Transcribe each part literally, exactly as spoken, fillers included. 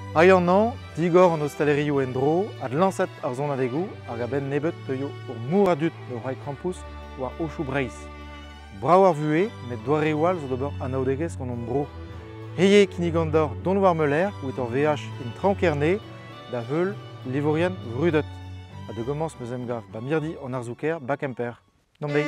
Aian an, digor an ostalerioù en dro, ad lañset ar zon adegou, hag a ben nebet teuio ur mour adut no Rai Krampus war Ochou Breizh. Brao ar vuhez, met doare oual zo d'ober anaoudegez gant an bro. Heye kinigandor don war meuler, ou ur V H in trankerne, da heul livorien vrudet. A de gomans meus em gav ba mirdi an arzouker ba kemper. Nombe.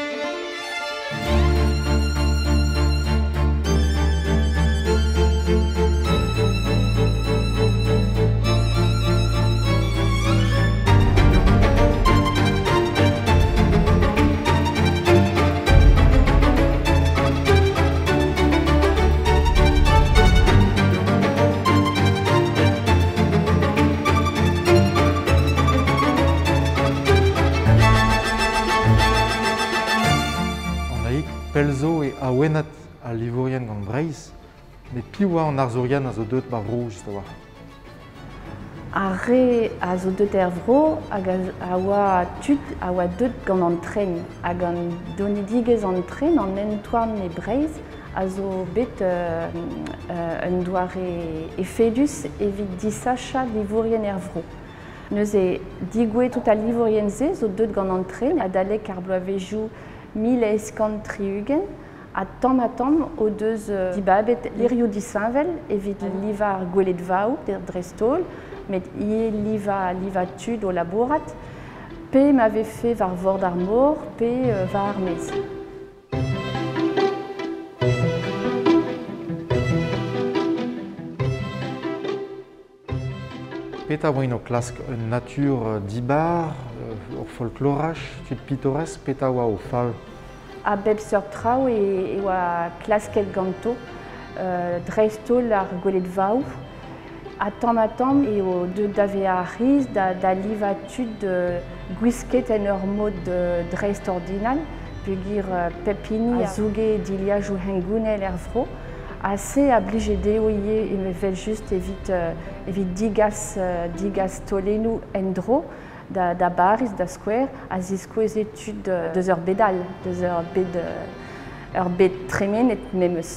Pelzo e awenat a livorien gant Breizh, met piwa an arzourian a zo deut ma vro just a war. A re a zo deut er vro hag a oa tud a oa deut gant an tren. Hag an donidigez an tren an entoan e Breizh a zo bet euh, euh, un doare efedus evit disacha livorien er vro. Neus e digwe tout a livorien ze zo deut gant an tren a dalek ar bloavezhioù mil eskant triugen, a tamm a tamm o deus uh, dibabet lirioù disinvel evit liva ar gwelet vaou dre stol, met ie liva, liva tud o labourat, pe m'ave fe var vord ar mor, pe uh, var ar mez. Peta oa ino klask un natur dibar, ur folkloraj, tud pittoresk, peta oa o fall. A bep seurt traoù e, e oa klasket ganto, euh, dreistol ar gwelet vaou. A tamm a tamm e o deut dave a riz da, da liva tud uh, gwisket en ur mod uh, dreist ordinal, peogwir uh, pepini a zouge diliajoù hengounel er vro. A se a blije deo ie e me vel just evit, uh, evit digas, uh, digas tolennoù en dro, da, da bariz, da skouer, a ziskouezet tud uh, deus ur bedal, deus ur bed, uh, ur bed tremenet memeus.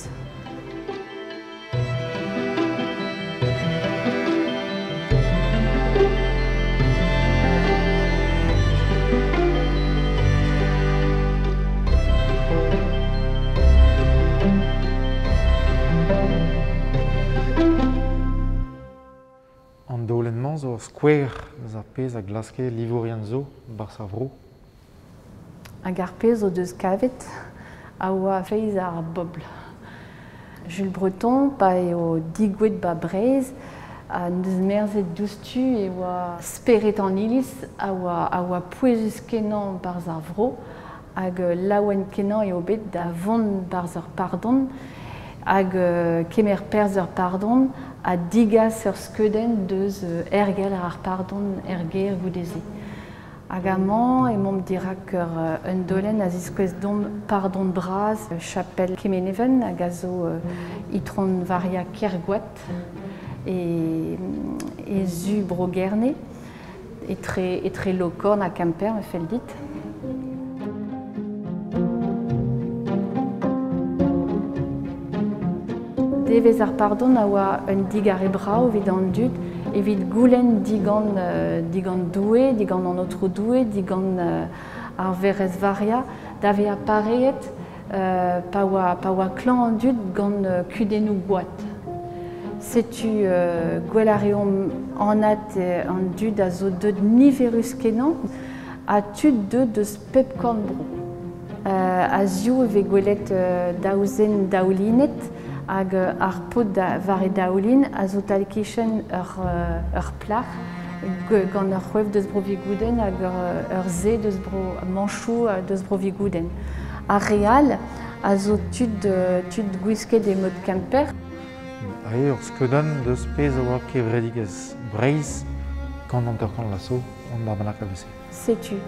Dolenman zo skouer eus ar pez a glaske livorien zo bar sa vro. Hag ar pez o deus kavet a oa feiz ar bobl. Jules Breton pa eo digouet ba Breizh a neus merzet doustu e oa speret an iliz a oa, a oa pouezus kenan bar ar vro hag laouen kenan eo bet da vont bar ur pardon hag uh, kemer perz ur pardon a digas ur skeudenn deus uh, ergel ar pardon erger goudeze. Hag amañ e mom dirak ur uh, un dolenn a ziskouez dom pardon braz, uh, chapel Kemeneven hag a zo uh, itron varia kergoat e, e zu brogerne etre, etre lokorn a Kemper me fel dit. Devez ar pardon a oa un digar e brao vid an dud, evit goulenn digan, uh, digan doue, digan an otro doue, digan uh, ar verez varia, dave a pareet uh, pa oa, pa oa klan an dud gant uh, kudennoù goat. Setu uh, gwell a reomp anat uh, an dud a zo deud niverus kenan, a tud deud deus pep korn bro. Uh, a zio e vez gwelet uh, daouzen daoulinet, hag ar pod da, var e daoulin a zo talkichen ur, uh, ur plach gant ur c'hwef deus bro vigouden hag ur, ur ze deus bro manchou deus bro vigouden. A real a zo tud, uh, tud gwisket e mod Kemper. Ae ur skeudenn deus pez a oa kevredigez Breizh gant an terkan laso an bar banak a vese. Setu.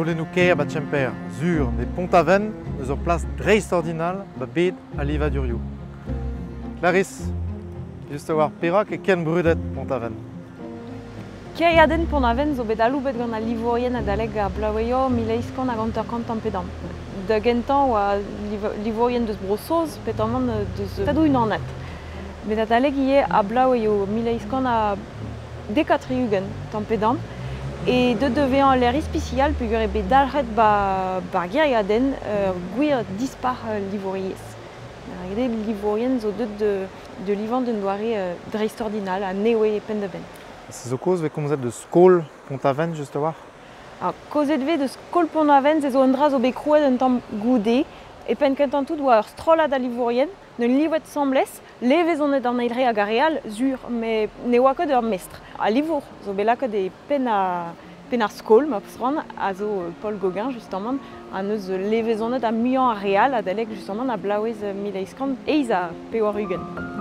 tolenou keir ba tchemper, zur ne Pont-Aven, eus ur plas dreist ordinal ba bet a livadurioù. Clarisse, just a war perak e ken brudet Pont-Aven. Keriaden Pont-Aven zo bet aloubet gant a livorien adaleg a blaoueio mileiskon hag an ur kantan pedam. Da gentan oa livorien deus brosoz, petamant deus tadou unanet. Bet adaleg ie a blaoueio mileiskon a dekatriugen tampedam. Et de devean l'air ispicial pugur ebe dalret ba, ba geriaden euh, gwir dispar euh, livoriez. Regade livorien zo deud de, de livan d'un doare euh, dreist ordinal a newe pen de ben. Se zo koz ve komzet de skol Pont-Aven just a war? A kozet ve de skol Pont-Aven ze zo un dra zo be krouet un tamm goude e pen kentantout oa ur strolad a livorien ne livet semblez levezonet an eilre hag a real zur, me ne oa ket ur mestre. A livour zo be laket e pen a pen ar skol ma psran a zo Paul Gauguin justement an eus levezonet a muian a real adalek justement a blaouez mileiskant eiz a peor ugen.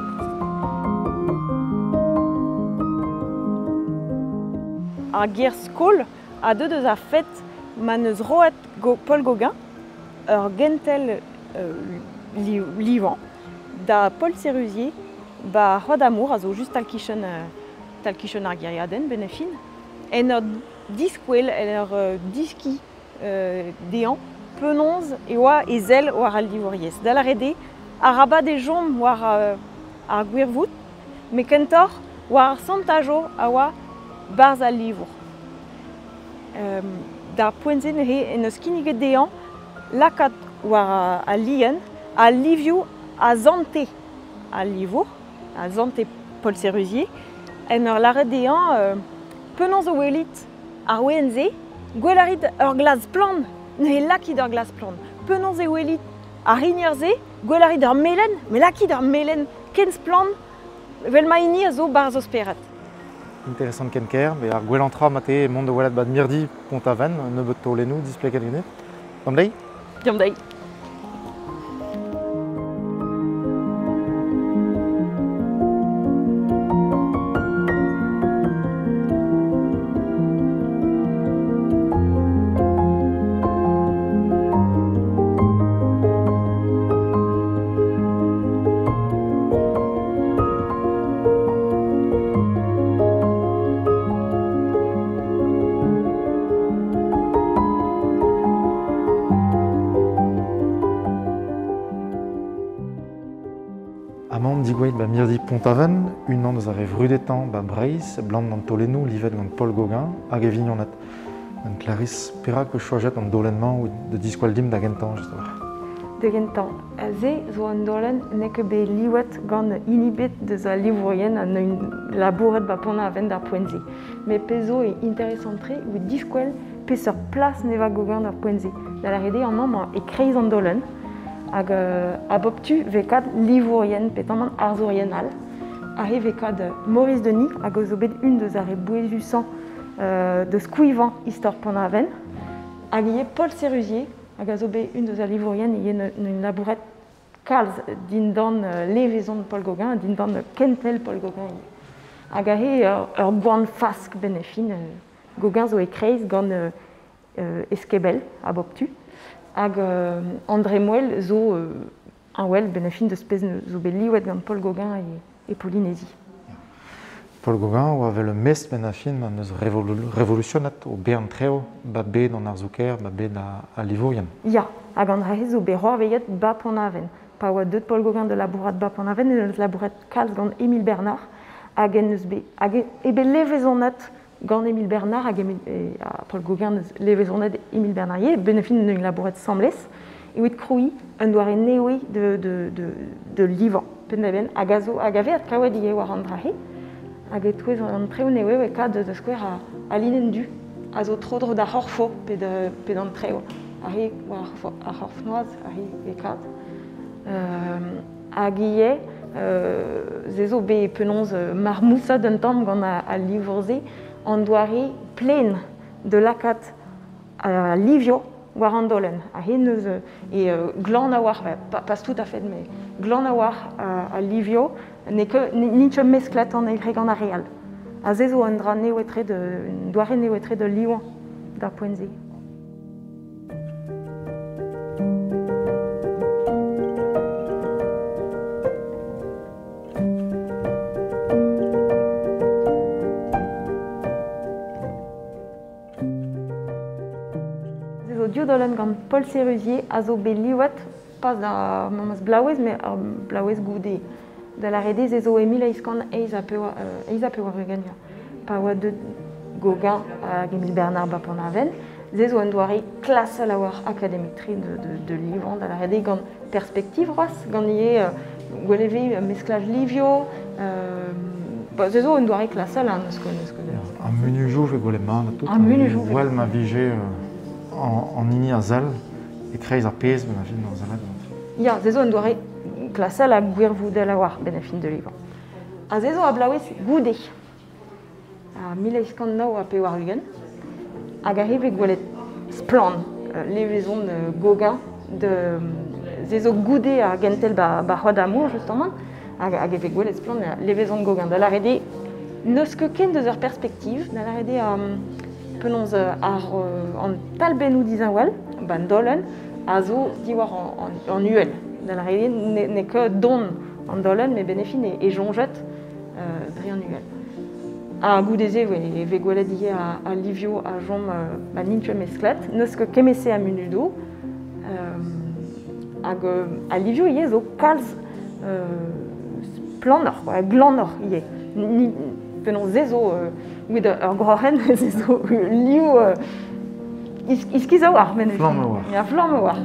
A ger skol a deud eus a fet man eus roet go Paul Gauguin ur gentel euh, li livan da Paul Sérusier ba Roi d'amour a zo just talkichen uh, talkichen ar geriaden benefin en ur diskwel en ur uh, diski uh, dean penonz e oa e zel war al livoriez. Da la rede a rabat de jom war uh, ar gwirvout me kentor war santajo a oa barz al livour. Um, da poenzen he en eus kinniget dean lakat war a lien a livioù a zante a livour, a zante Paul Sérusier, en ur lare dean euh, penonz o welit ar ouenze, gwelarit ur glas plan, ne lakit ur glas plan. Penonz e welit ar rignierze, gwelarit ur melen, me lakit ur melen kenz plan, vel ma ini a zo bar zo speret. Interessant ken ker, be ar gwelantra mate mont de welet bad mirdi Pont-Aven, nebeut tolenou, displeket gine. Tam dei? Tam dei. Amant digouet ba mirdi Pont-Aven, un an eus a rev rudetan ba Breizh, blant gant tolenou, livet gant Paul Gauguin, hag e vignonet. An Clarisse, perak eus choajet an dolenman ou de diskwal dim da gentan, just a war. De gentan. Ze zo an dolen ne ket be liwet gant inibet deus a livorien an un labouret ba Pont-Aven d'ar poenze. Me pezo e interesantre ou diskwel pez ur plas neva Gauguin d'ar poenze. Da la rede an am e kreiz an dolen, hag uh, a boptu vekad livorien petamant arzorienal. A he vekad Maurice Denis, hag zo bet un deus ar e bouezusan uh, deus kouivan istor Pont-Aven. Hag ie Paul Sérusier, hag a zo bet un deus ar livorien ie un labouret kalz din dan uh, levezon Paul Gauguin, din dan uh, kentel Paul Gauguin. Hag a he ur, ur gwan fask benefin, uh, Gauguin zo e kreiz gant uh, uh, eskebel a boptu. Hag euh, André Mouel zo euh, an wel benefin deus pez zo bet liwet gant Paul Gauguin e, e Polynésie. Paul Gauguin oa vel le mest benafin an eus revolu revolutionet o bern treo ba bet an ar zouker, ba bet a, a livorien. Ya, hag an rae zo bet roa veillet ba Pont-Aven. Pa oa deud Paul Gauguin de labourat ba Pont-Aven en eus labourat kalz gant Émile Bernard hag en eus bet, hag e bet levezonet gant Émile Bernard hag e, a Paul Gauguin eus levezonet Émile Bernard ye, benefin un labouret semblez, e oet kroui un doare newe de, de, de, de livan, pen da ben, hag a zo, hag a veat kaouet ie war an drahe, hag e touez an treo newe e kad de skouer a, a linen du, a zo trodro da c'horfo pe, de, pe an treo, a he war a c'horfnoaz, a he e kad. Euh, hag ie, euh, ze zo be penonz euh, marmousa d'un tamm gant a, a livorze, an doare plen de lakat a livio war an dolen. A he neus e euh, glan a war, pas, pas tout à fait, mais glan a war a, a livio, ne que nitch mesklet an eilre gant a real. A ze zo an dra newetre de, doare newetre de liwan da poenze. dolen gant Paul Sérusier a zo bet liwet pas da mamaz blawez, mais ar blawez goude. Da la rede ze zo emil eiskan eiz a pewa regania. Pa oa de Gauguin hag Emile Bernard ba pon aven, ze zo an doare klasel a war akademikri de, de, de livran da la rede gant perspektiv roas, gant ie uh, gweleve mesklaj livio, euh, bah, ze zo an doare klasel an eus kon eus kon. Un menu jou ve gole man tout. Un menu jou. Wel ma vige en en ini a zal e kreiz ar pez ben a fin ar zalad. Ya, ze zo an doare klasel a gwirvoudel a war ben a fin de livran. A ze zo a blawez goude. A mil eizkan nao a pe war ugen. Hag a heve gwelet splan, levezon Gauguin, de ze zo goude a gentel ba, ba c'hoad amour, justement, hag, hag heve gwelet splan levezon Gauguin. Da la rede, neus ket ken deus ur perspektiv, da la rede um, penons uh, ar uh, an talbennou dizan wel, ban dolen, a zo diwar an, an, an uel. Da la rede, ne, ne ke don an dolen, me benefin e, e jonget uh, dri an uel. A goudeze, e ve gwelet ie a, a livio a jom uh, ba nintue mesklet, neus ket kemese a munudo, um, hag uh, a livio ie zo kalz uh, planor, quoi, glanor ie. Ni, penon zezo, uh, with ur grohen, zezo liou uh, is, iskiz a war, men. Flamme a war. Ya, flamme a war.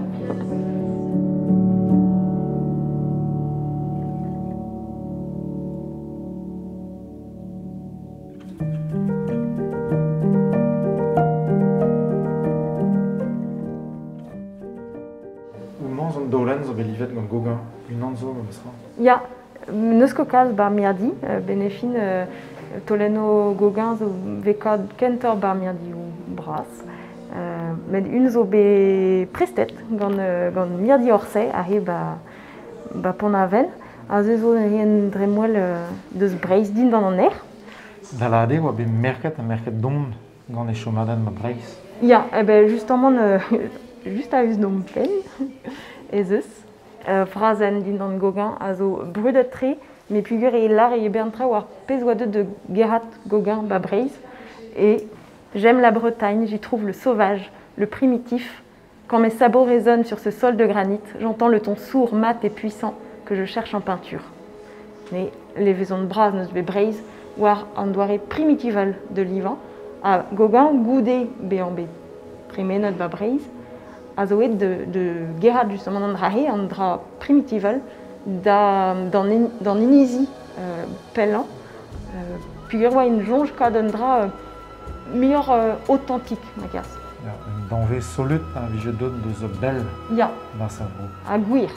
Ou manz an dolen zo belivet gant Gauguin, un an zo gant besra. Ya, neus ket kalz bar miadi, uh, benefin uh, Toleno Gauguin zo vekad kentor bar miadi ou bras. Uh, met un zo be prestet gant, uh, gant miadi orse a he ba, ba pon aven. A ze zo en dremwel uh, deus breiz din dan an er. Da la ade oa be merket a merket don gant e chomaden ma breiz. Ya, eh ben justement, uh, just a eus nom pen, ez eus. Uh, frazen din dan Gauguin a zo brudet tre, mais pugur e lar e bentra war pez oa de Gerhard Gauguin ba breiz. Et j'aime la Bretagne, j'y trouve le sauvage, le primitif. Quand mes sabots résonnent sur ce sol de granit, j'entends le ton sourd, mat et puissant que je cherche en peinture. Mais les vaisons de bras neus be breiz war an doare primitival de livan. A Gauguin goude be an be premenot ba breiz. A zo et de, de Gerhard justement an dra he, an dra primitival da, d'an inizi euh, pellan. Euh, pugur oa in jonge kad an dra euh, meilleur euh, authentique, ma gas. Ya, un danve solut a vije dot de zo bel Ya, ba sa bro. a gwir.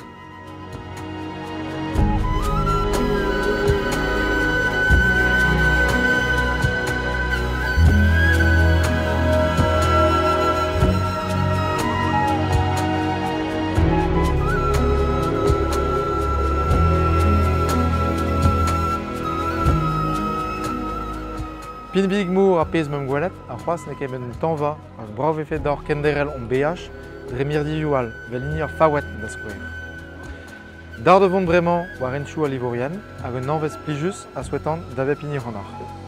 Pin big mour a pez mem gwelet, a c'hoaz ne ket ben tanva ar brav efet d'or kenderel on B H, dre mirdi youal, vel ini ar fawet da skouer. Dar de vont bremañ war enchou a livorian, hag un anvez plijus a souetant da vep ini c'honar.